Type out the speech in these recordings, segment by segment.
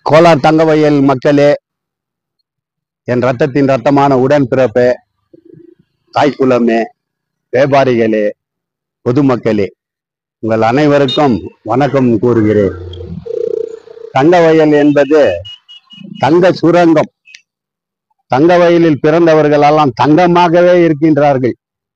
கோலார் தங்கவயல் மக்களே, என் ரத்தத்தின் ரத்தமான உடன்பிறப்பே, தாய்க்குலமே, வியாபாரிகளே, பொதுமக்களே, உங்கள் அனைவருக்கும் வணக்கம் கூறுகிறேன். தங்கவயல் என்பது தங்க சுரங்கம். தங்க வயலில் பிறந்தவர்களெல்லாம் தங்கமாகவே இருக்கின்றார்கள்.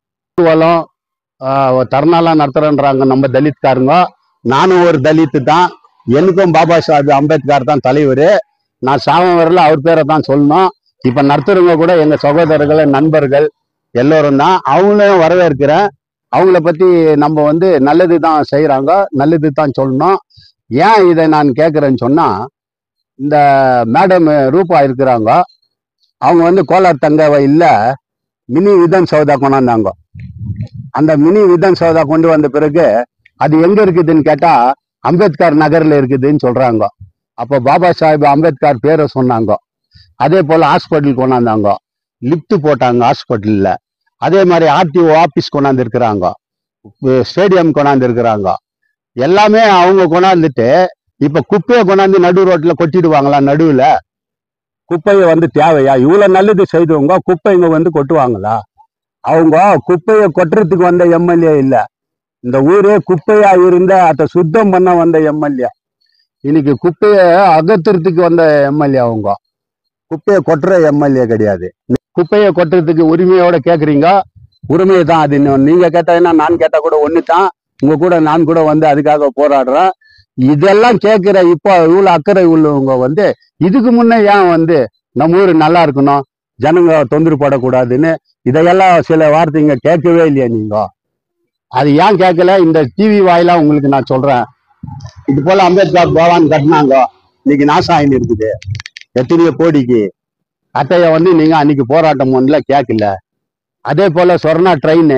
தர்ணாலாம் நடத்துறேன்றாங்க நம்ம தலித்காரங்க. நானும் ஒரு தலித்து தான். எனக்கும் பாபா சாஹேப் அம்பேத்கர் தான் தலைவர். நான் சாவம் வரல அவர் பேரை தான் சொல்லணும். இப்ப நடத்துறவங்க கூட எங்க சகோதரர்கள், நண்பர்கள் எல்லோரும் தான். அவங்களையும் வரவேற்கிறேன். அவங்கள பத்தி நம்ம நல்லது தான் செய்யறாங்க, நல்லது தான் சொல்லணும். ஏன் இதை நான் கேட்கிறேன்னு சொன்னா, இந்த மேடம் ரூபா இருக்கிறாங்க. அவங்க கோலார் தங்க வயல்ல மினி விதான் சௌதா கொண்டாந்தாங்க. அந்த மினி விதான் சௌதா கொண்டு வந்த பிறகு அது எங்க இருக்குதுன்னு கேட்டா அம்பேத்கர் நகர்ல இருக்குதுன்னு சொல்றாங்க. அப்போ பாபா சாஹேப் அம்பேத்கர் பேரை சொன்னாங்க. அதே போல ஹாஸ்பிட்டல் கொண்டாந்தாங்க, லிப்ட் போட்டாங்க ஹாஸ்பிட்டல்ல. அதே மாதிரி ஆர்டிஓ ஆபீஸ் கொண்டாந்து இருக்கிறாங்க, ஸ்டேடியம் கொண்டாந்து இருக்கிறாங்க. எல்லாமே அவங்க கொண்டாந்துட்டு இப்ப குப்பையை கொண்டாந்து நடு ரோட்ல கொட்டிடுவாங்களா? நடுவுல குப்பையை தேவையா? இவ்வளவு நல்லது செய்தவங்க குப்பைங்க கொட்டுவாங்களா? அவங்க குப்பையை கொட்டுறதுக்கு வந்த எம்எல்ஏ இல்ல, இந்த ஊரே குப்பையா இருந்த அதை சுத்தம் பண்ண வந்த எம்எல்ஏ. இன்னைக்கு குப்பையை அகற்றுறதுக்கு வந்த எம்எல்ஏ. அவங்க குப்பையை கொட்டுற எம்எல்ஏ கிடையாது. குப்பையை கொட்டுறதுக்கு உரிமையோட கேக்குறீங்க, உரிமையை தான் அது. நீங்க கேட்டா நான் கேட்டா கூட ஒண்ணு தான். உங்க கூட நான் கூட அதுக்காக போராடுறேன். இதெல்லாம் கேட்கிற இப்போ இவ்வளவு அக்கறை உள்ளவங்க இதுக்கு முன்னே ஏன் நம்ம ஊரு நல்லா இருக்கணும், ஜனங்க தொந்தரவு படக்கூடாதுன்னு இதையெல்லாம் சில வார்த்தைங்க கேட்கவே இல்லையா நீங்க? அது ஏன் கேட்கல? இந்த டிவி வாயிலா உங்களுக்கு நான் சொல்றேன். இது போல அம்பேத்கர் பவான் கட்டினாங்க, இன்னைக்கு நாசாயின் இருக்குது எத்தனையோ கோடிக்கு. அட்டைய நீங்க அன்னைக்கு போராட்டம் கேட்கல. அதே போல சொர்ணா ட்ரெயின்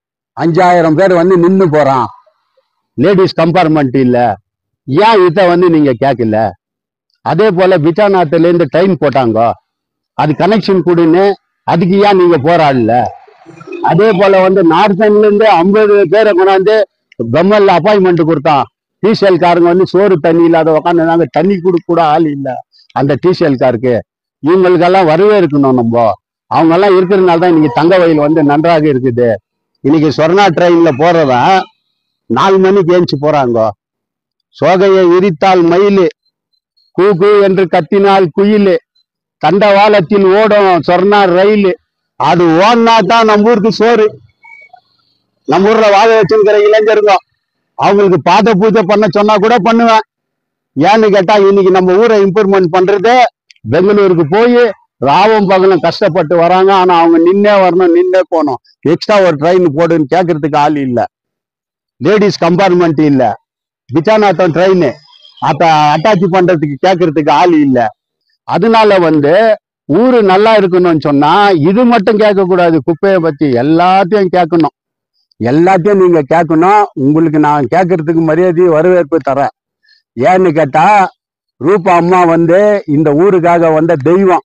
5000 பேர் நின்று போறான், லேடிஸ் கம்பார்ட்மெண்ட் இல்ல. ஏன் இதை நீங்க கேட்கல? அதே போல பிச்சாநாத்துல இருந்து ட்ரெயின் போட்டாங்க, அது கனெக்ஷன் கொடுன்னு, அதுக்கு ஏன் நீங்க போராடல? அதே போல நார்த்தன்ல இருந்து 50 பேரை கொண்டாந்து பிரம்மல்ல அப்பாயின்மெண்ட் கொடுத்தான். டிசிஎல் காரங்க சோறு தண்ணி இல்லாத உட்காந்துருந்தாங்க, தண்ணி கொடுக்க கூட ஆள் இல்ல அந்த டிசிஎல் காருக்கு. இவங்களுக்கெல்லாம் வரவேற்கணும் நம்ம. அவங்க எல்லாம் இருக்கிறதுனால தான் இன்னைக்கு தங்க வயல் நன்றாக இருக்குது. இன்னைக்கு சொர்ணா ட்ரெயின்ல போறவன் 4 மணிக்கு ஏஞ்சி போறாங்க. சோகையை விரித்தால் மயிலு, கூகு என்று கத்தினால் குயிலு, தண்டவாளத்தில் ஓடும் சொர்ணா ரயில். அது ஓடினா தான் நம்ம ஊருக்கு சோறு. நம்ம ஊர்ல வாழ வச்சிருக்கிற இளைஞருங்க அவங்களுக்கு பாத பூஜை பண்ண சொன்னா கூட பண்ணுவேன். ஏன்னு கேட்டா இன்னைக்கு நம்ம ஊரை இம்ப்ரூவ்மெண்ட் பண்றது பெங்களூருக்கு போய் ராவும் பகலும் கஷ்டப்பட்டு வராங்க. ஆனா அவங்க நின்னே வரணும், நின்னே போகணும். எக்ஸ்ட்ரா ஒரு ட்ரெயின் போடுன்னு கேட்கறதுக்கு ஆள் இல்ல, லேடிஸ் கம்பார்ட்மெண்ட் இல்ல, பிச்சாநாத்தம் ட்ரெயின் அதை அட்டாச் பண்றதுக்கு கேட்கறதுக்கு ஆள் இல்ல. அதனால ஊரு நல்லா இருக்கணும்னு சொன்னா இது மட்டும் கேட்க கூடாது, குப்பையை பத்தி எல்லாத்தையும் கேட்கணும். எல்லாத்தையும் நீங்க கேட்கணும். உங்களுக்கு நான் கேட்கறதுக்கு மரியாதை வரவேற்பு தரேன். ஏன்னு கேட்டா ரூபா அம்மா இந்த ஊருக்காக தெய்வம்,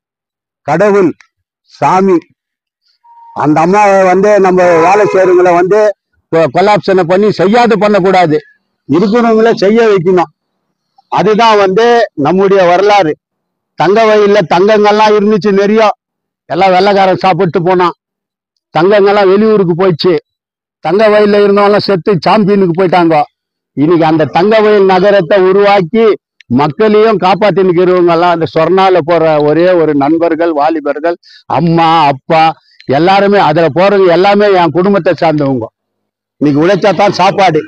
கடவுள், சாமி. அந்த அம்மாவை நம்ம வேலை செய்யறவங்களை கொலாப்ஷனை பண்ணி செய்யாது பண்ணக்கூடாது, இருக்கிறவங்கள செய்ய வைக்கணும். அதுதான் நம்முடைய வரலாறு. தங்க வயல்ல தங்கங்கள்லாம் இருந்துச்சு நிறைய, எல்லாம் வெள்ளைக்காரன் சாப்பிட்டு போனான். தங்கங்கள்லாம் வெளியூருக்கு போயிடுச்சு. தங்க வயல்ல இருந்தவங்களாம் செத்து சாம்பியனுக்கு போயிட்டாங்க. இன்னைக்கு அந்த தங்க வயல் நகரத்தை உருவாக்கி மக்களையும் காப்பாத்தினுக்கிறவங்க எல்லாம் அந்த சொர்ணால போற ஒரே ஒரு நண்பர்கள், வாலிபர்கள், அம்மா அப்பா எல்லாருமே அதுல போறவங்க எல்லாமே என் குடும்பத்தை சார்ந்தவங்க. இன்னைக்கு உழைச்சாதான் சாப்பாடு,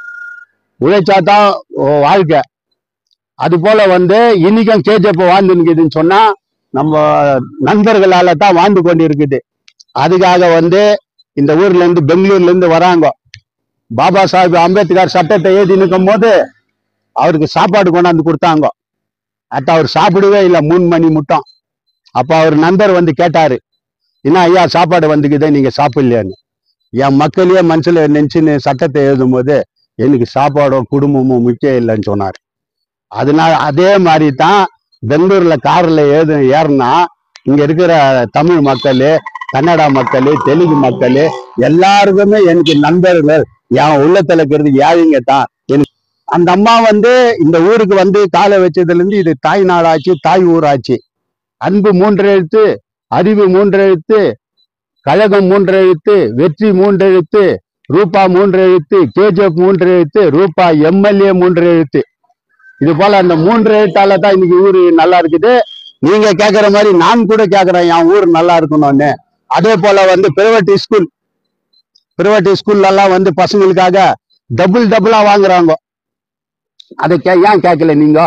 உழைச்சாதான் வாழ்க்கை. அது போல இன்னைக்கும் கேஜிஎஃப் வாழ்ந்துன்னு சொன்னா நம்ம நண்பர்களால தான் வாழ்ந்து கொண்டு இருக்குது. அதுக்காக இந்த ஊர்ல இருந்து பெங்களூர்ல இருந்து வராங்க. பாபா சாஹேப் அம்பேத்கர் சட்டத்தை எழுதி நிற்கும் போது அவருக்கு சாப்பாடு கொண்டாந்து கொடுத்தாங்க. அட்ட அவர் சாப்பிடவே இல்லை 3 மணி முட்டம். அப்ப அவர் நண்பர் கேட்டாரு, என்ன ஐயா சாப்பாடு வந்துக்குதே நீங்க சாப்பிடலையான்னு. என் மக்களையே மனசுல நினைச்சுன்னு சட்டத்தை எழுதும் போது எனக்கு சாப்பாடும் குடும்பமும் முக்கியம் இல்லைன்னு சொன்னார். அதனால அதே மாதிரி தான் பெங்களூர்ல கார்ல ஏறுனா இங்க இருக்கிற தமிழ் மக்கள், கன்னடா மக்கள், தெலுங்கு மக்கள் எல்லாருக்குமே எனக்கு நண்பர்கள். என் உள்ளத்துல இருக்கிறது யாருங்க தான். எனக்கு அந்த அம்மா வந்து இந்த ஊருக்கு வந்து காலை வச்சதுல இருந்து இது தாய் நாடாச்சு, தாய் ஊராச்சு. அன்பு 3 எழுத்து, அறிவு 3 எழுத்து, கழகம் 3 எழுத்து, வெற்றி 3 எழுத்து, ரூபா 3 எழுத்து, கேஜிஎஃப் 3 எழுத்து, ரூபா எம்எல்ஏ 3 எழுத்து. இது போல அந்த 3 எழுத்தால தான் இன்னைக்கு ஊரு நல்லா இருக்குது. நீங்க கேக்குற மாதிரி நான் கூட கேக்குறேன் என் ஊர் நல்லா இருக்கணும்னு. அதே போல வந்து பிரைவேட் ஸ்கூல்ல எல்லாம் வந்து பசங்களுக்காக டபுளா வாங்குறாங்க. அதை ஏன் கேட்கல நீங்க?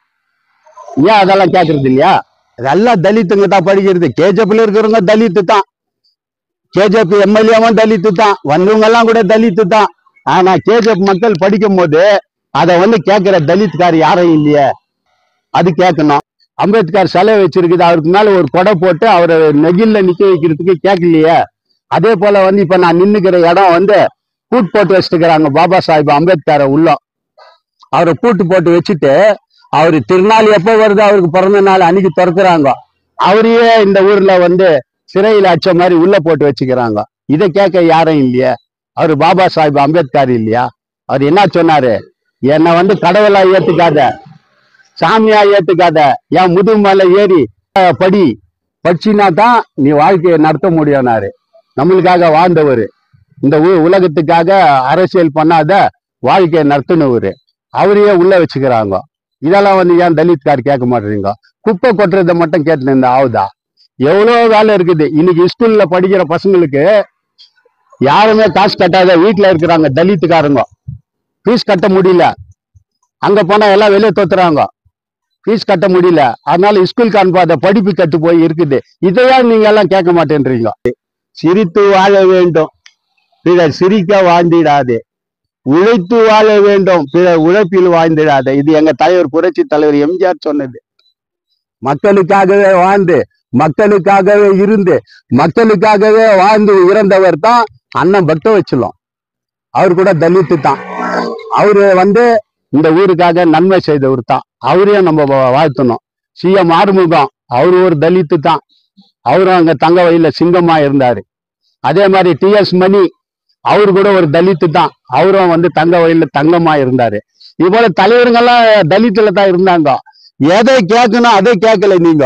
ஏன் அதெல்லாம் கேட்கறது இல்லையா? அதெல்லாம் தலித்துங்க தான் படிக்கிறது. கேஜிஎஃப்ல இருக்கிறவங்க தலித்து தான், கேஜிஎஃப் எம்எல்ஏவும் தலித்து தான், வந்தவங்க எல்லாம் கூட தலித்து தான். ஆனா கேஜிஎஃப் மக்கள் படிக்கும் போது அதை வந்து கேட்கிற தலித்கார் யாரும் இல்லையே, அது கேட்கணும். அம்பேத்கர் சிலை வச்சிருக்குது, அவருக்கு மேல ஒரு கொடை போட்டு அவரை நெகிழ்ல நிக்க வைக்கிறதுக்கு கேட்கலையே. அதே போல வந்து இப்ப நான் நின்னுக்கிற இடம் வந்து பூட் போட்டு வச்சுக்கிறாங்க பாபா சாஹிப் அம்பேத்கரை உள்ள. அவரை பூட்டு போட்டு வச்சுட்டு அவரு திருநாள் எப்போ வருது அவருக்கு பிறந்த நாள் அன்னைக்கு திறக்கிறாங்க. அவரையே இந்த ஊர்ல வந்து சிறையில் அச்ச மாதிரி உள்ள போட்டு வச்சுக்கிறாங்க. இதை கேட்க யாரும் இல்லையே. அவரு பாபா சாஹிப் அம்பேத்கர் இல்லையா? அவர் என்ன சொன்னாரு? என்னை வந்து கடவுளா ஏத்துக்காத, சாமியா ஏத்துக்காத, என் முதுகு மேல ஏறி படிச்சினா தான் நீ வாழ்க்கையை நடத்த முடியும்னாரு. நம்மளுக்காக வாழ்ந்தவர், இந்த உலகத்துக்காக அரசியல் பண்ணாத வாழ்க்கையை நடத்தினவர், அவரையே உள்ள வச்சுக்கிறாங்க. இதெல்லாம் வந்து ஏன் தலித்கார் கேட்க மாட்டேறீங்க? குப்பை கொட்டுறதை மட்டும் கேட்டு இருந்தா ஆகுதா? எவ்வளோ வேலை இருக்குது. இன்னைக்கு ஸ்கூல்ல படிக்கிற பசங்களுக்கு யாருமே காசு கட்டாத வீட்டுல இருக்கிறாங்க தலித்துக்காரங்க. ஃபீஸ் கட்ட முடியல, அங்க போனா எல்லாம் வெளியே தோத்துறாங்க, ஃபீஸ் கட்ட முடியல, அதனால ஸ்கூலுக்கு அனுப்பாத படிப்பு கட்டு போய் இருக்குது. இதையா நீங்க எல்லாம் கேட்க மாட்டேன்றீங்க? சிரித்து வாழ வேண்டும், பிறர் சிரிக்க வாழ்ந்திடாதே. உழைத்து வாழ வேண்டும், பிறர் உழைப்பில் வாழ்ந்திடாதே. இது எங்க தலைவர், புரட்சி தலைவர் எம்ஜிஆர் சொன்னது. மக்களுக்காகவே வாழ்ந்து, மக்களுக்காகவே இருந்து, மக்களுக்காகவே வாழ்ந்து இறந்தவர் தான் அண்ணன் பக்தவச்சலம். அவர் கூட தலித்து தான். அவரு வந்து இந்த ஊருக்காக நன்மை செய்தவர் தான். அவரையும் நம்ம வாழ்த்தணும். சிஎம் ஆறுமுகம் அவரு ஒரு தலித்து தான். அவரும் அங்க தங்க வயல்ல சிங்கமா இருந்தாரு. அதே மாதிரி டிஎஸ் மணி அவரு கூட ஒரு தலித்து தான். அவரும் வந்து தங்க வயல்ல தங்கமா இருந்தாரு. இது போல தலைவருங்கெல்லாம் தலித்துல தான் இருந்தாங்க. எதை கேட்கணும் அதை கேட்கல நீங்க.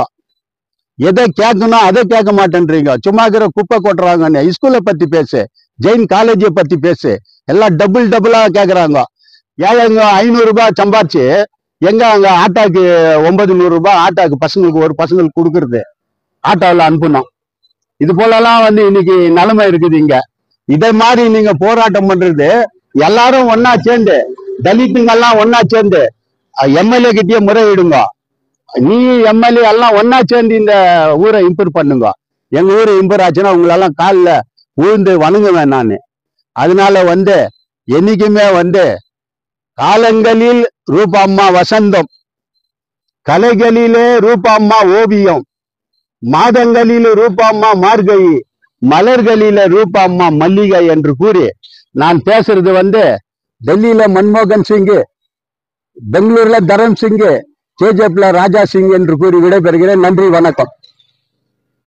எதை கேட்கணும் அதை கேட்க மாட்டேன்றீங்க. சும்மா இருக்கிற குப்பை கொட்டுறாங்கன்னு ஸ்கூலை பத்தி பேசு, ஜெயின் காலேஜை பத்தி பேசு. எல்லாம் டபுளா கேட்கறாங்க. ஏழைங்க 500 ரூபாய் சம்பாரிச்சு எங்க அங்க ஆட்டாக்கு 900 ரூபாய் ஆட்டாக்கு பசங்களுக்கு ஒரு பசங்களுக்கு கொடுக்கறது, ஆட்டோவில் அனுப்பணும். இது போலலாம் வந்து இன்னைக்கு நிலைமை இருக்குது இங்க. இதை மாதிரி நீங்க போராட்டம் பண்றது எல்லாரும் ஒன்னா சேர்ந்து, தலித்துங்கெல்லாம் ஒன்னா சேர்ந்து எம்எல்ஏ கிட்டயே முறையிடுங்க. நீ எம்எல்ஏ எல்லாம் ஒன்னா சேர்ந்து இந்த ஊரை இம்ப்ரூவ் பண்ணுங்க. எங்க ஊரை இம்ப்ரூவ் ஆச்சுன்னா உங்களெல்லாம் காலில் விழுந்து வணங்குவேன் நான். அதனால வந்து என்னைக்குமே வந்து காலங்களில் ரூபாம்மா வசந்தம், கலைகளிலே ரூபாம்மா ஓவியம், மாதங்களில் ரூபாம்மா மார்கழி, மலர்களில ரூபாம்மா மல்லிகை என்று கூறி நான் பேசுறது வந்து டெல்லியில மன்மோகன் சிங், பெங்களூர்ல தரம் சிங், கேஜிஎஃப்ல ராஜா சிங் என்று கூறி விடைபெறுகிறேன். நன்றி, வணக்கம்.